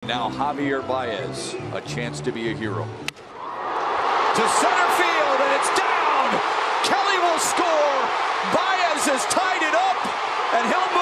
now Javier Báez, a chance to be a hero. To center field, and it's down. Kelly will score. Báez has tied it up, and he'll move